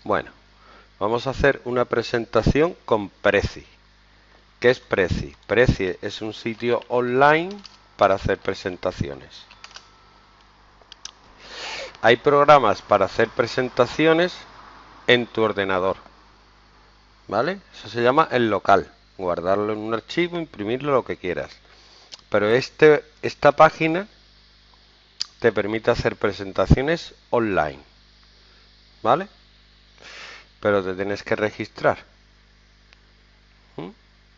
Bueno, vamos a hacer una presentación con Prezi. ¿Qué es Prezi? Prezi es un sitio online para hacer presentaciones. Hay programas para hacer presentaciones en tu ordenador, ¿vale? Eso se llama el local. Guardarlo en un archivo, imprimirlo, lo que quieras. Pero esta página te permite hacer presentaciones online, ¿vale? Pero te tienes que registrar. ¿Mm?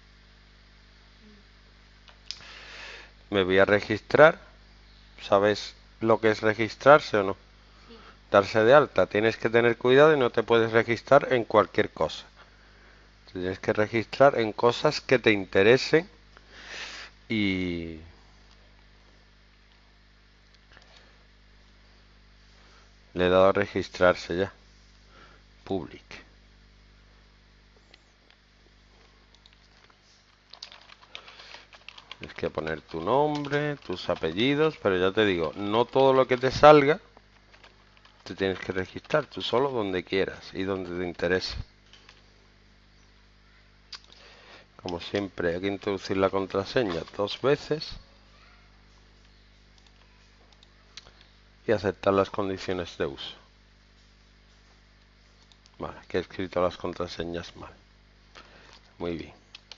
Me voy a registrar. ¿Sabes lo que es registrarse o no? Sí. Darse de alta. Tienes que tener cuidado y no te puedes registrar en cualquier cosa. Tienes que registrar en cosas que te interesen y le he dado a registrarse ya. Public. Tienes que poner tu nombre, tus apellidos, pero ya te digo, no todo lo que te salga te tienes que registrar, tú solo donde quieras y donde te interese. Como siempre, hay que introducir la contraseña 2 veces y aceptar las condiciones de uso. Vale, que he escrito las contraseñas mal. Muy bien.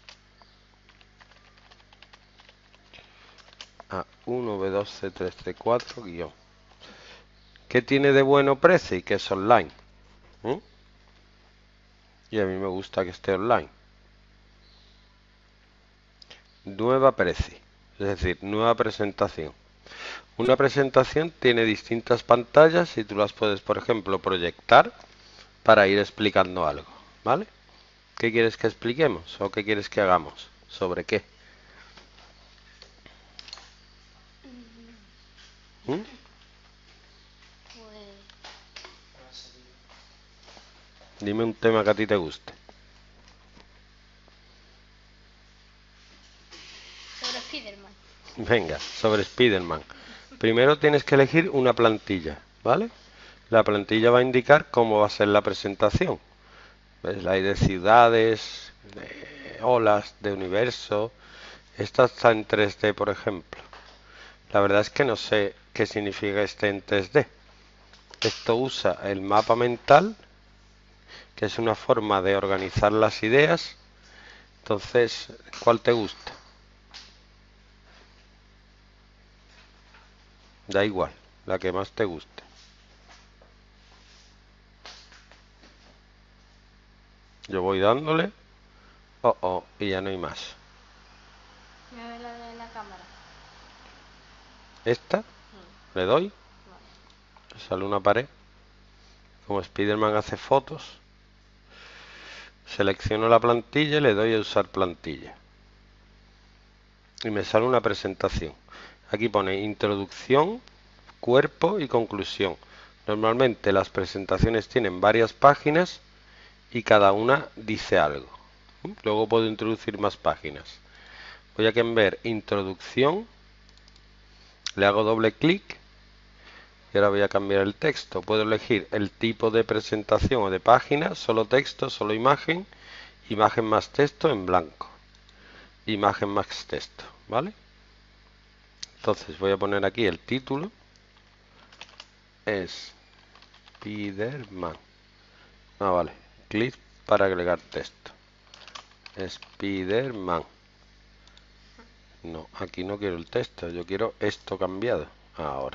A1, B2, C3, C4, guión. ¿Qué tiene de bueno Prezi? Que es online. ¿Mm? Y a mí me gusta que esté online. Nueva Prezi, es decir, nueva presentación. Una presentación tiene distintas pantallas y tú las puedes, por ejemplo, proyectar para ir explicando algo, ¿vale? ¿Qué quieres que expliquemos o qué quieres que hagamos? ¿Sobre qué? ¿Mm? Pues Dime un tema que a ti te guste. sobre Spiderman. Venga, sobre Spiderman. Primero tienes que elegir una plantilla, ¿vale? La plantilla va a indicar cómo va a ser la presentación. ¿Ves? La hay de ciudades, de olas, de universo. Esta está en 3D, por ejemplo. La verdad es que no sé qué significa este en 3D. Esto usa el mapa mental, que es una forma de organizar las ideas. Entonces, ¿cuál te gusta? Da igual, la que más te guste. Yo voy dándole. Oh, oh, y ya no hay más. Me ve la de la cámara. Esta, le doy, Vale. sale una pared. Como Spiderman hace fotos, selecciono la plantilla y le doy a usar plantilla. Y me sale una presentación. Aquí pone introducción, cuerpo y conclusión. Normalmente las presentaciones tienen varias páginas y cada una dice algo. Luego puedo introducir más páginas. Voy a ver introducción, le hago doble clic y ahora voy a cambiar el texto. Puedo elegir el tipo de presentación o de página, solo texto, solo imagen, imagen más texto en blanco, imagen más texto, ¿vale? Entonces voy a poner aquí el título, es Spiderman. Vale, clic para agregar texto. Spiderman. No, aquí no quiero el texto, yo quiero esto cambiado. Ahora.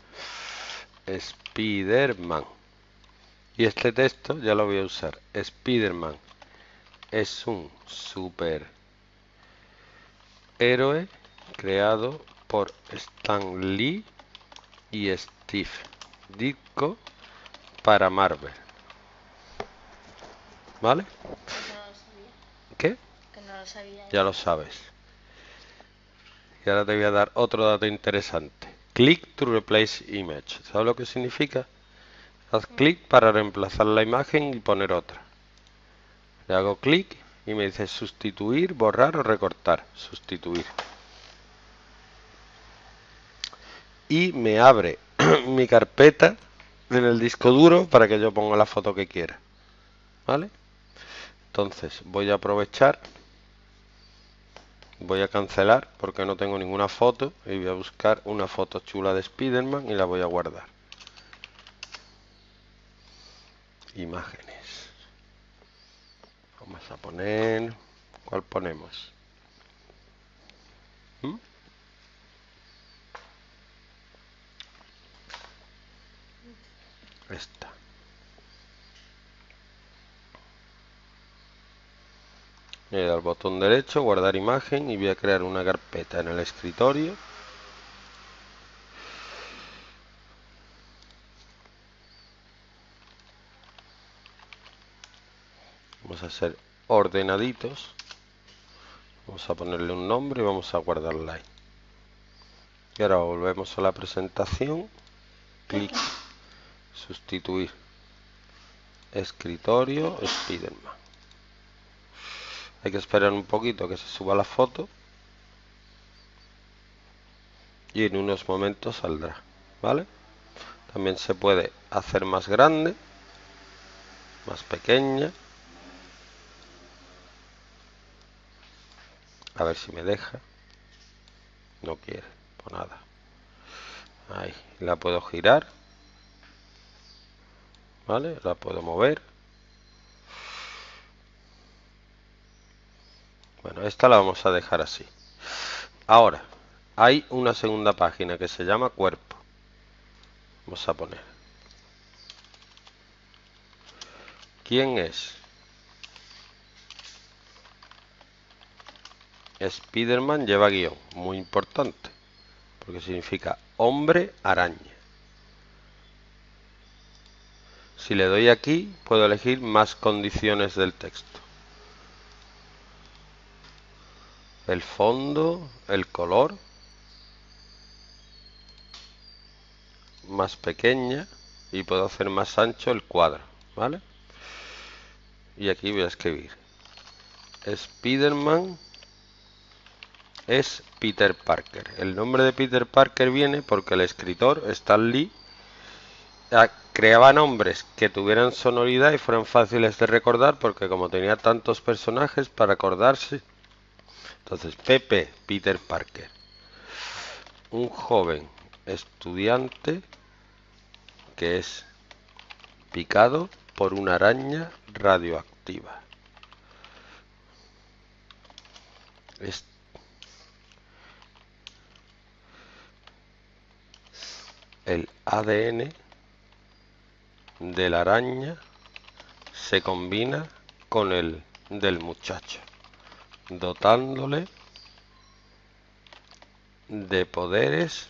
Spiderman. Y este texto ya lo voy a usar. Spiderman es un super héroe creado por Stan Lee y Steve Ditko para Marvel. ¿Vale? Eso no lo sabía. ¿Qué? Que no lo sabía Ya eso. lo sabes. Y ahora te voy a dar otro dato interesante. Click to replace image. ¿Sabes lo que significa? Haz clic para reemplazar la imagen y poner otra. Le hago clic y me dice sustituir, borrar o recortar. Sustituir. Y me abre mi carpeta en el disco duro para que yo ponga la foto que quiera. ¿vale? Entonces voy a aprovechar, voy a cancelar porque no tengo ninguna foto y voy a buscar una foto chula de Spiderman y la voy a guardar. Imágenes. Vamos a poner... ¿Cuál ponemos? ¿Mm? Esta. Le doy al botón derecho, guardar imagen y voy a crear una carpeta en el escritorio. Vamos a ser ordenaditos. Vamos a ponerle un nombre y vamos a guardarla ahí. Y ahora volvemos a la presentación. Clic, sustituir. Escritorio, Spiderman. Hay que esperar un poquito que se suba la foto. Y en unos momentos saldrá, ¿vale? También se puede hacer más grande, más pequeña. A ver si me deja. No quiere, pues nada. Ahí, la puedo girar. ¿Vale? La puedo mover. Bueno, esta la vamos a dejar así. Ahora, hay una segunda página que se llama cuerpo. Vamos a poner. ¿Quién es? Spiderman lleva guión, muy importante, porque significa hombre araña. Si le doy aquí, puedo elegir más condiciones del texto. El fondo, el color, más pequeña, y puedo hacer más ancho el cuadro, ¿vale? Y aquí voy a escribir. Spiderman es Peter Parker. El nombre de Peter Parker viene porque el escritor Stan Lee creaba nombres que tuvieran sonoridad y fueran fáciles de recordar, porque como tenía tantos personajes para acordarse, entonces Peter Parker, un joven estudiante que es picado por una araña radioactiva. El ADN de la araña se combina con el del muchacho, dotándole de poderes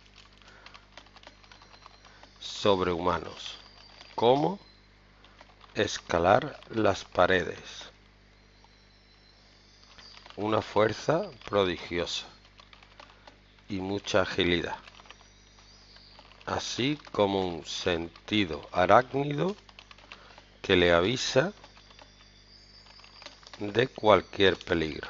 sobrehumanos, como escalar las paredes, una fuerza prodigiosa y mucha agilidad, así como un sentido arácnido que le avisa de cualquier peligro.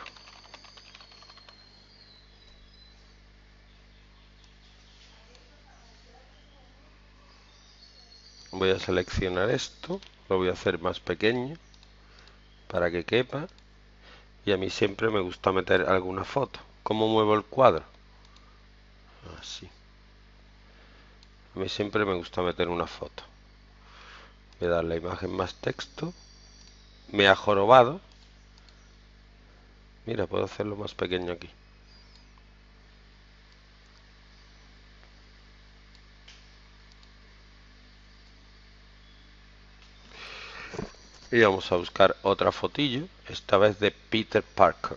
Voy a seleccionar esto, lo voy a hacer más pequeño para que quepa, y a mí siempre me gusta meter alguna foto. ¿Cómo muevo el cuadro? Así. A mí siempre me gusta meter una foto. Voy a dar la imagen más texto. Me ha jorobado. Mira, puedo hacerlo más pequeño aquí. Y vamos a buscar otra fotillo, esta vez de Peter Parker.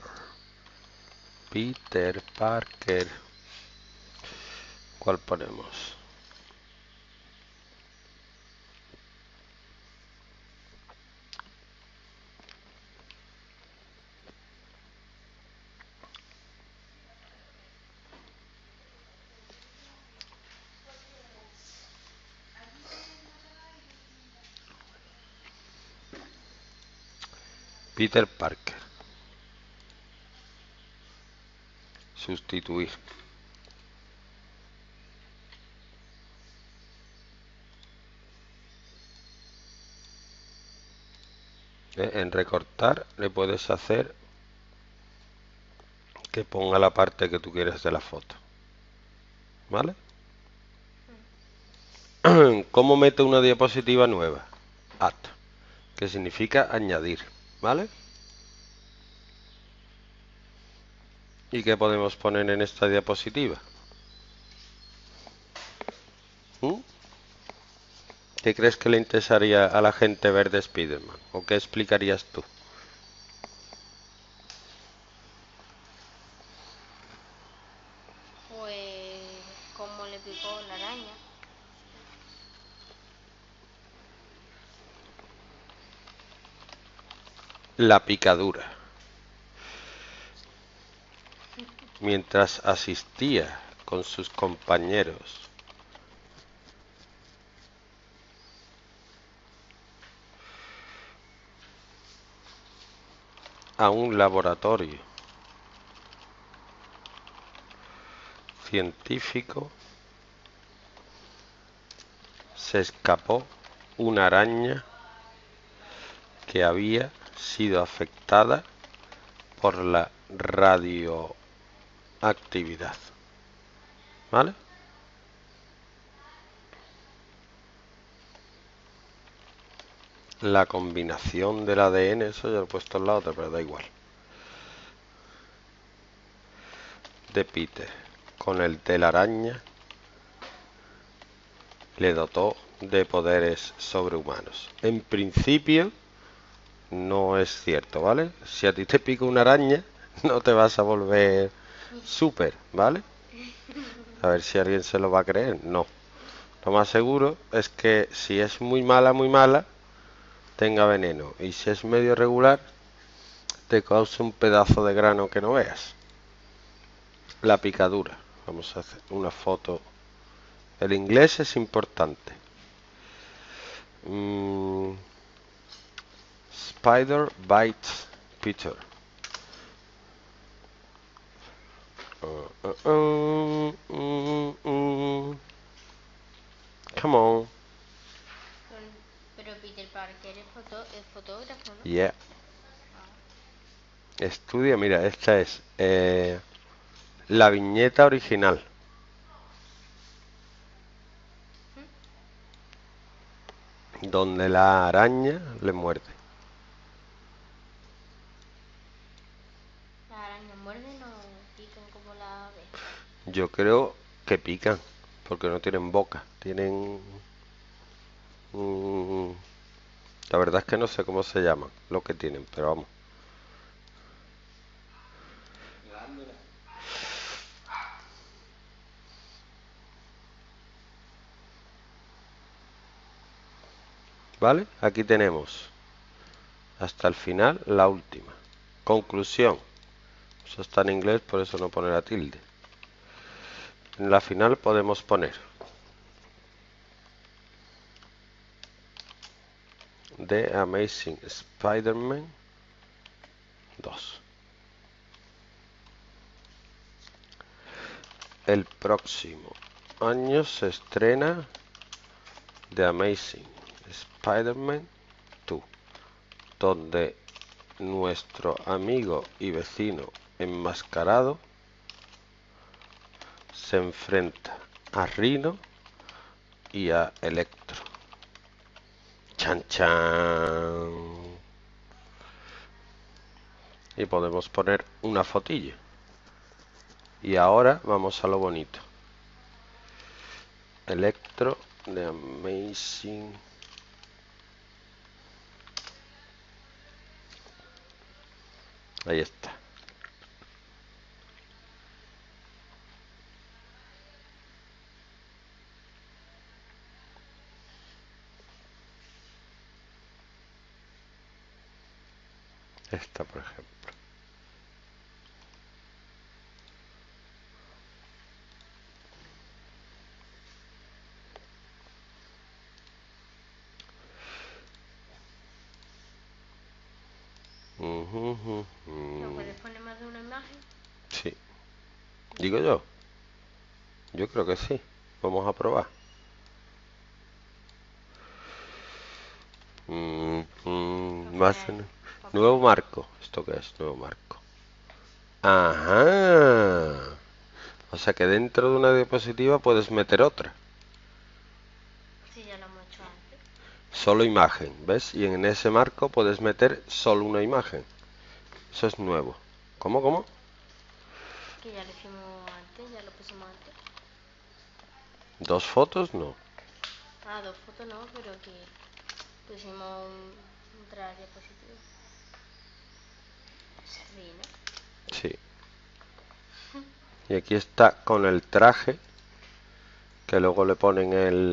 Peter Parker. ¿Cuál ponemos? Peter Parker. Sustituir. En recortar le puedes hacer que ponga la parte que tú quieres de la foto. ¿Vale? ¿Cómo mete una diapositiva nueva? Add, que significa añadir. ¿Vale? ¿Y qué podemos poner en esta diapositiva? ¿Mm? ¿Qué crees que le interesaría a la gente ver de Spider-Man? ¿O qué explicarías tú? Pues cómo le picó la araña. La picadura. Mientras asistía con sus compañeros a un laboratorio científico, se escapó una araña que había sido afectada por la radioactividad. ¿Vale? La combinación del ADN, eso ya lo he puesto en la otra, pero da igual. De Peter con el telaraña le dotó de poderes sobrehumanos. En principio no es cierto, ¿vale? Si a ti te pica una araña, no te vas a volver súper, ¿vale? A ver si alguien se lo va a creer. No. Lo más seguro es que si es muy mala, tenga veneno. Y si es medio regular, te cause un pedazo de grano que no veas. La picadura. Vamos a hacer una foto. El inglés es importante. Spider bites Peter. Come on. Pero Peter Parker es fotógrafo, ¿no? Yeah. Estudia, mira, esta es la viñeta original. Donde la araña le muerde. Las arañas muerden o pican como la ave. Yo creo que pican, porque no tienen boca, tienen... la verdad es que no sé cómo se llaman lo que tienen, pero vamos. ¿Vale? Aquí tenemos hasta el final la última. Conclusión. Eso está en inglés, por eso no pone la tilde. En la final podemos poner The Amazing Spider-Man 2. El próximo año se estrena The Amazing Spider-Man 2, donde nuestro amigo y vecino enmascarado se enfrenta a Rhino y a Electro. Chan chan. Y podemos poner una fotilla. Y ahora vamos a lo bonito. Electro de Amazing. Ahí está. Esta, por ejemplo. ¿No puedes poner más de una imagen? Sí. Digo yo. Yo creo que sí. Vamos a probar. Más nuevo marco. ¿Esto qué es? Nuevo marco. Ajá. O sea que dentro de una diapositiva puedes meter otra. Sí, ya lo hemos hecho antes. Solo imagen, ¿ves? Y en ese marco puedes meter solo una imagen. Eso es nuevo. ¿Cómo, cómo? Que ya lo hicimos antes, ya lo pusimos antes. ¿Dos fotos? No. Ah, dos fotos no, pero que pusimos otra diapositiva. Sí, ¿no? Sí. Y aquí está con el traje, que luego le ponen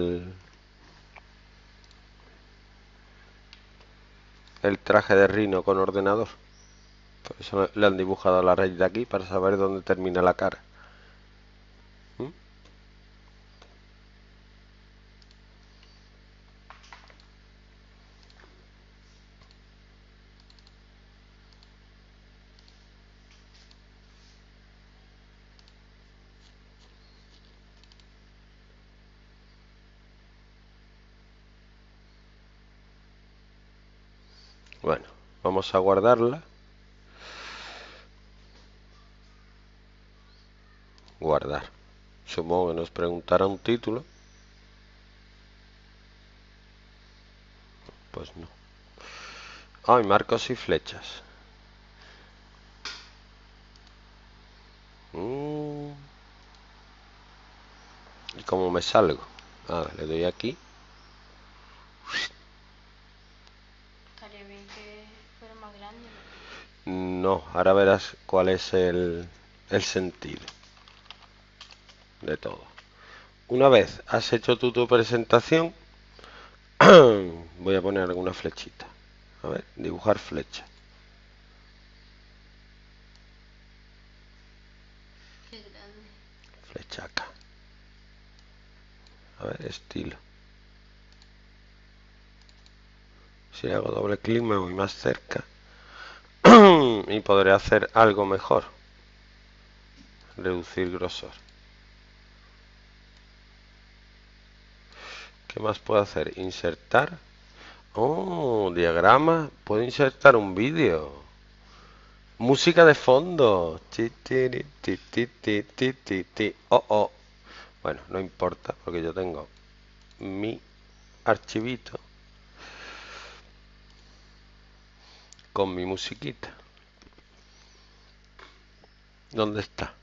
el traje de Rhino con ordenador. Por eso le han dibujado la raíz de aquí para saber dónde termina la cara. ¿Mm? Bueno, vamos a guardarla. Guardar. Supongo que nos preguntará un título. Pues no. Ay, marcos y flechas. ¿Y cómo me salgo? Le doy aquí. Estaría bien que fuera más grande, No, ahora verás cuál es el sentido de todo. Una vez has hecho tú tu presentación, voy a poner alguna flechita. A ver, dibujar flecha. qué grande. Flecha acá. A ver, estilo. Si le hago doble clic me voy más cerca. Y podré hacer algo mejor. Reducir grosor. ¿Qué más puedo hacer? Insertar. Oh, diagrama. Puedo insertar un vídeo. Música de fondo. Ti, tiri, ti, ti, ti, ti, ti, ti. Oh, oh. Bueno, no importa porque yo tengo mi archivito con mi musiquita. ¿Dónde está?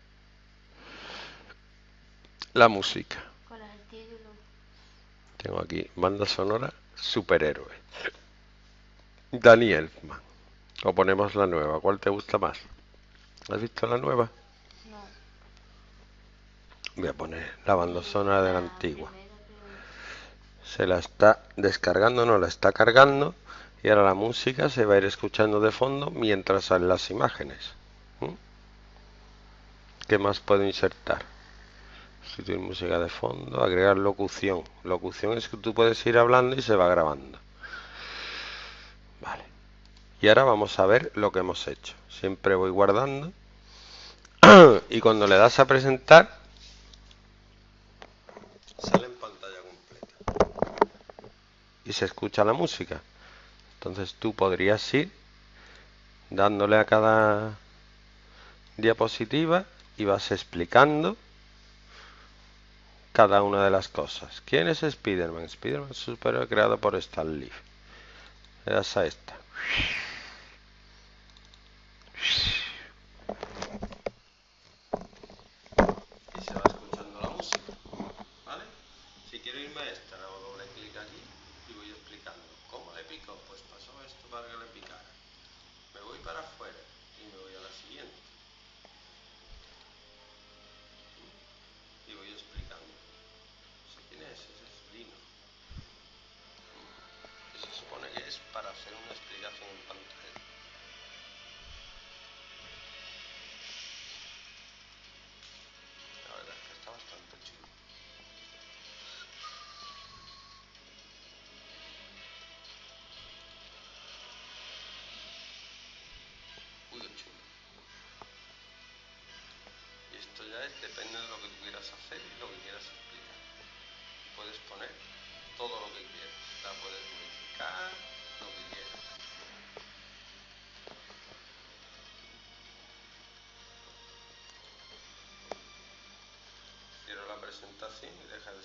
La música. ¿Cuál es el título? Tengo aquí banda sonora superhéroe. Danny Elfman. O ponemos la nueva. ¿Cuál te gusta más? ¿Has visto la nueva? No. Voy a poner la banda sonora de la La antigua. primera, pero no. Se la está descargando, no la está cargando. Y ahora la música se va a ir escuchando de fondo mientras salen las imágenes. ¿Mm? ¿Qué más puedo insertar? Sustituir música de fondo, agregar locución. Locución es que tú puedes ir hablando y se va grabando. Vale. Y ahora vamos a ver lo que hemos hecho. Siempre voy guardando. Y cuando le das a presentar, sale en pantalla completa. Y se escucha la música. Entonces tú podrías ir dándole a cada diapositiva y vas explicando cada una de las cosas. ¿Quién es Spider-Man? Spider-Man es un superhéroe creado por Stan Lee. Le das a esta. Y se va escuchando la música. ¿Vale? Si quiero irme a esta, le hago doble clic aquí y voy explicando. ¿Cómo le pico? Pues pasó esto para que le picara. Me voy para afuera y me voy a la siguiente. Y voy explicando. ¿Eso quién es? Ese es Lino. Que se supone que es para hacer una explicación en pantalla. La verdad es que está bastante chulo. Uy, qué chulo. Y esto ya es, depende de lo que tú quieras hacer y lo que quieras explicar. Puedes poner todo lo que quieras. La puedes modificar, lo que quieras.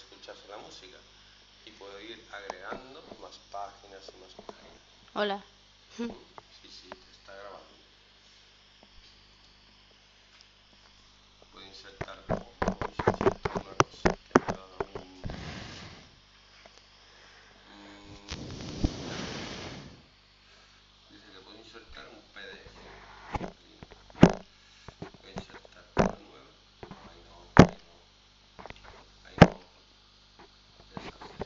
escucharse la música. Y puedo ir agregando más páginas y más páginas. Hola. Sí, sí, te está grabando. Puedo insertar una cosa que me ha dado a mí. Dice que puedo insertar un PDF. Voy a insertar una nueva. Ahí no. Ahí no. Deshacer.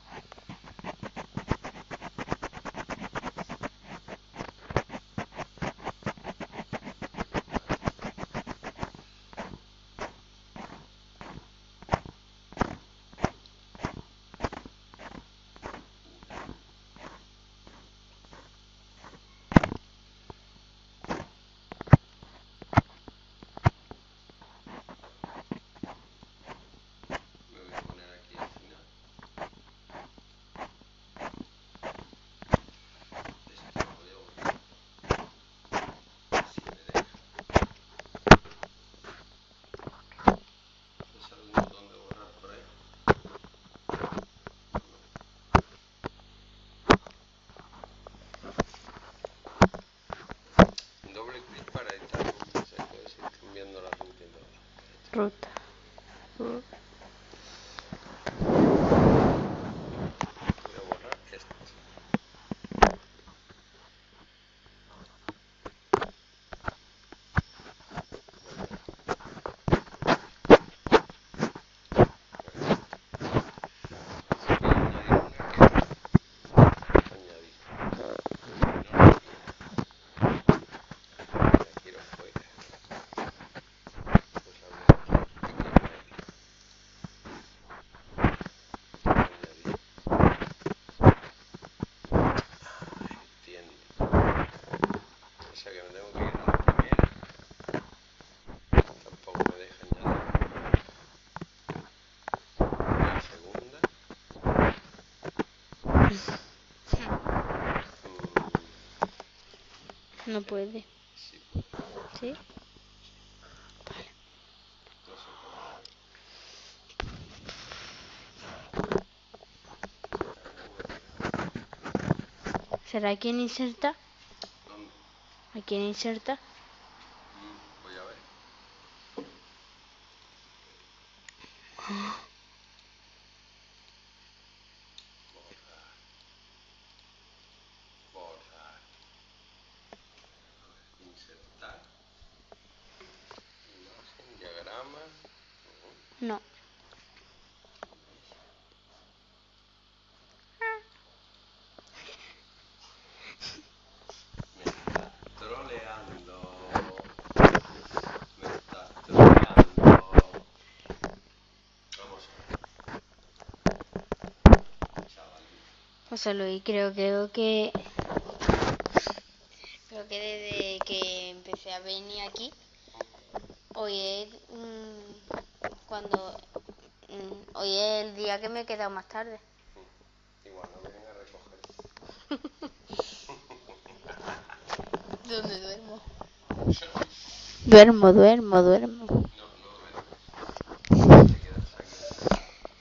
Me voy a poner aquí al final. Esto lo voy a borrar. Si me deja. ¿Me sale un botón de borrar por ahí? No. Doble clic para editar rutas. Ahí puedes ir cambiando la ruta y todo. Ruta. Voy a borrar esto. Añadir. No lo quiero. La quiero fuera. Pues la voy a añadir. Añadir. Entiendo. O sea que me tengo que ir a la primera. Tampoco me deja añadir. La segunda. No puede. Sí puede. ¿Sí? No sé por qué. ¿Será quien inserta? ¿Dónde? ¿A quién inserta? Voy a ver. Borrar. Borrar. Insertar. Imagen, diagrama. No. Me estás troleando. Me estás troleando. Vamos a ver. Chavalín. José Luis, creo que desde que empecé a venir aquí, hoy es hoy es el día que me he quedado más tarde. Igual no vienen a recoger. ¿Dónde duermo? No, Duermo. no duermes. Te quedas aquí encerrado.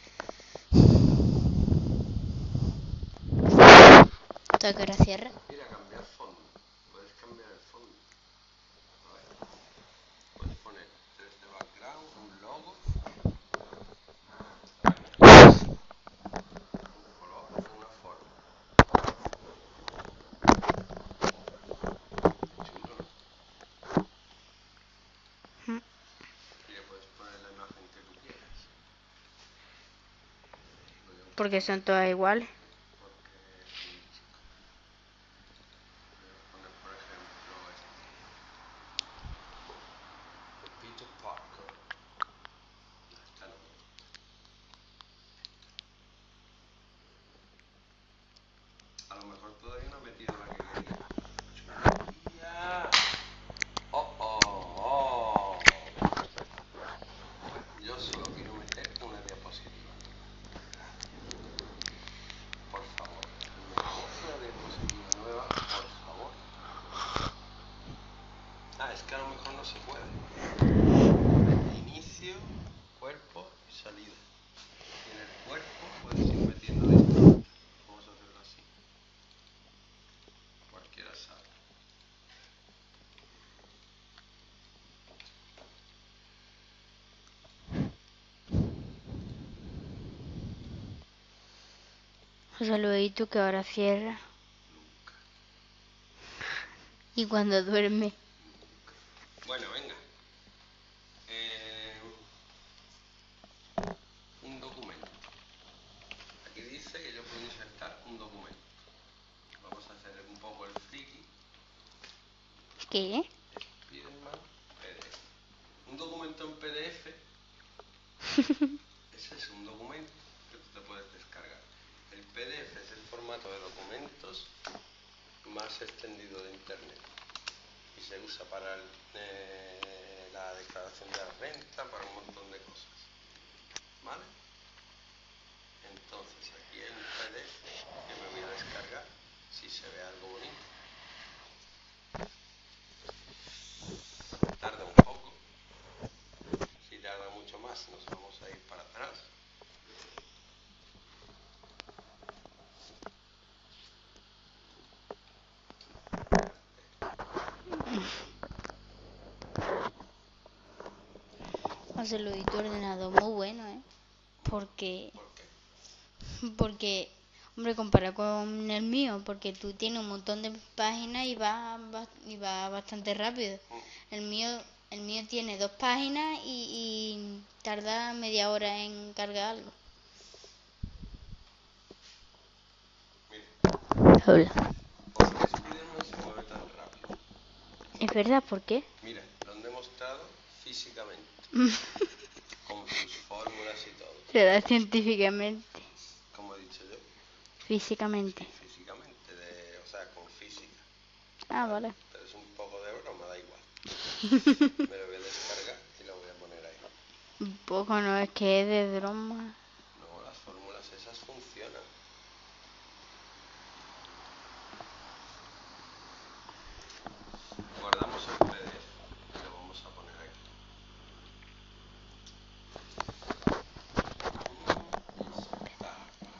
¿Hasta qué hora cierra? Mira, cambiar fondo. Puedes cambiar el fondo. A ver. Puedes poner 3D background, un logo. Un color o una forma. Chulo, ¿no? Y le puedes poner la imagen que tú quieras. Porque son todas iguales. Porque sí, chico. Voy a poner, por ejemplo, este. Peter Parker. No, esta no me gusta. A lo mejor todavía no he metido la que quería. ¡Chulería! ¡Oh, oh, oh! Yo solo quiero meter una diapositiva nueva. Por favor, meter una diapositiva nueva, por favor. Ah, es que a lo mejor no se puede. Inicio, cuerpo y salida. Y en José Luis, ¿y tú qué hora cierras? Nunca. ¿Y cuando duermes? Bueno, venga. Un documento. Aquí dice que yo puedo insertar un documento. Vamos a hacer un poco el friki. ¿Qué? Spiderman PDF. Un documento en PDF. Ese es un documento que tú te puedes descargar. El PDF es el formato de documentos más extendido de Internet y se usa para la declaración de la renta, para un montón de cosas. ¿Vale? Entonces aquí hay un PDF que me voy a descargar si se ve algo bonito. Tarda un poco. Si tarda mucho más nos vamos a ir para atrás. José Luis, tu ordenador muy bueno, ¿eh? Porque, ¿Por qué? hombre, comparado con el mío, porque tú tienes un montón de páginas y va bastante rápido. El mío tiene 2 páginas y tarda media hora en cargar algo. Mira, Hola. ¿por qué Spiderman se mueve tan rápido? ¿Es verdad? ¿Por qué? Mira, lo han demostrado físicamente, con sus fórmulas y todo. Se da científicamente, Como he dicho yo, físicamente. sí, físicamente, o sea, con física. Ah, ¿Vale? vale. Pero es un poco de broma, da igual. Me lo voy a descargar y lo voy a poner ahí. Un poco no es que es de broma. No, las fórmulas esas funcionan. Guardamos el PDF y lo vamos a poner aquí. Insertar.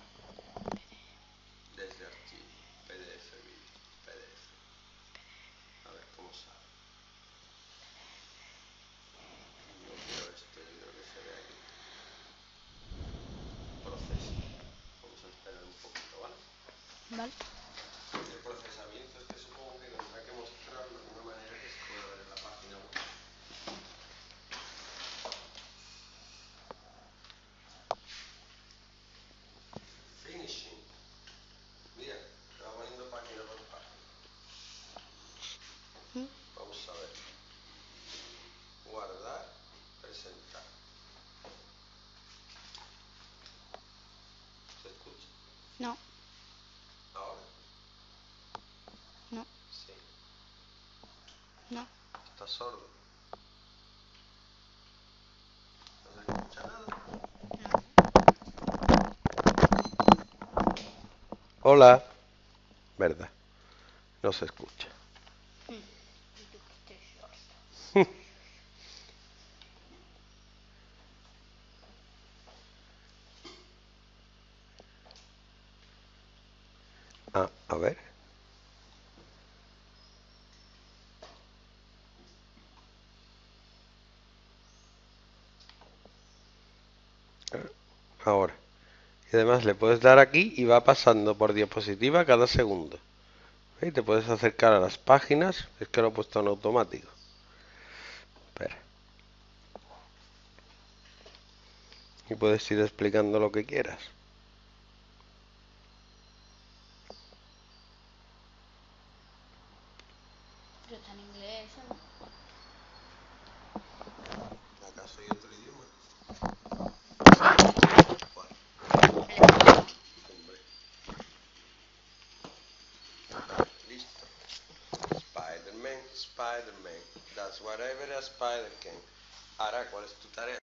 Desde archivo. PDF, vídeo. PDF. A ver cómo sale. No quiero esto, yo quiero que se vea aquí. Proceso. Vamos a esperar un poquito, ¿vale? Vale. El procesamiento es que supongo que tendrá que mostrarlo de una manera que se pueda ver en la página web. Finishing. Mira, se va poniendo página por página. Vamos a ver. Guardar, presentar. ¿Se escucha? No, Ahora. no, Sí. no. ¿Estás sordo? ¿No se escucha nada? Hola. Verdad. No se escucha. Ah, a ver. Ahora. Y además le puedes dar aquí y va pasando por diapositiva cada segundo. Y te puedes acercar a las páginas. Es que lo he puesto en automático. Espera. Y puedes ir explicando lo que quieras. Pero está en inglés, ¿no? ¿Acaso hay otro idioma? ¿Cuál? Hombre. Listo. Spider-Man, Spider-Man. That's whatever a spider can. Ahora, ¿cuál es tu tarea?